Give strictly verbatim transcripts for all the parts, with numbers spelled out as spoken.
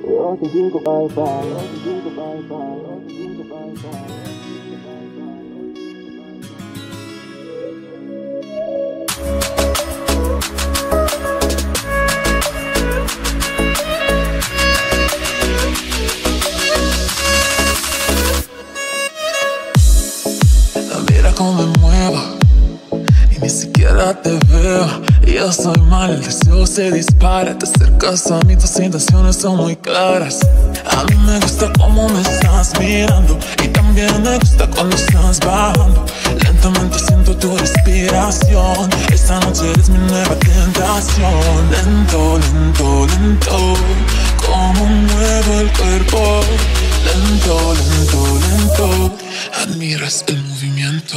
Yo te digo bye bye, yo te digo bye bye, yo te digo bye bye. Mira cómo me muevo y ni siquiera te veo. Yo soy mal, el deseo se dispara. Te acercas a mí, tus intenciones son muy claras. A mí me gusta cómo me estás mirando y también me gusta cuando estás bajando. Lentamente siento tu respiración. Esta noche eres mi nueva tentación. Lento, lento, lento, como muevo el cuerpo. Lento, lento, lento, admiras el movimiento.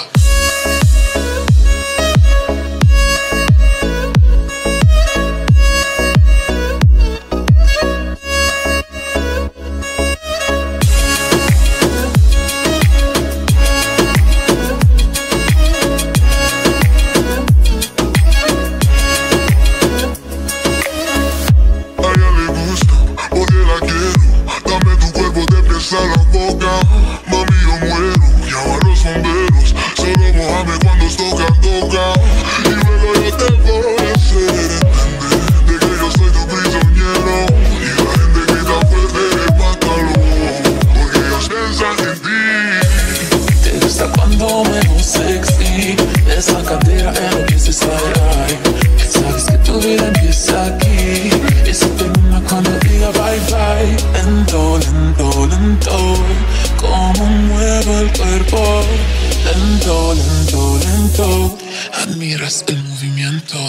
A la boca, mami yo muero, llama a los bomberos, solo mojame cuando toca, toca. Y luego yo te voy a hacer entender de que yo soy tu prisionero. Y la gente grita fuerte, mátalo, porque ellos piensan en ti. Te gusta cuando me veo sexy, esa cadera empieza a bailar. Sabes que tu vida empieza aquí y se termina cuando diga bye bye. Lento, lento, lento, como muevo el cuerpo. Lento, lento, lento, admiras el movimiento.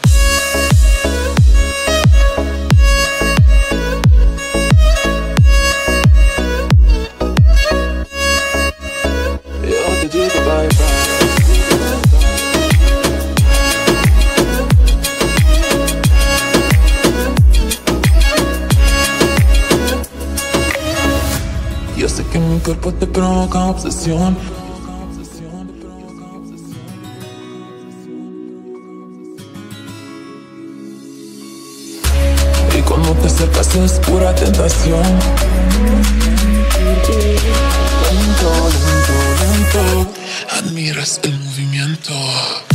Yo te digo bye bye. Yo sé que mi cuerpo te provoca obsesión. Y cuando te acercas es pura tentación. Lento, lento, lento, admiras el movimiento.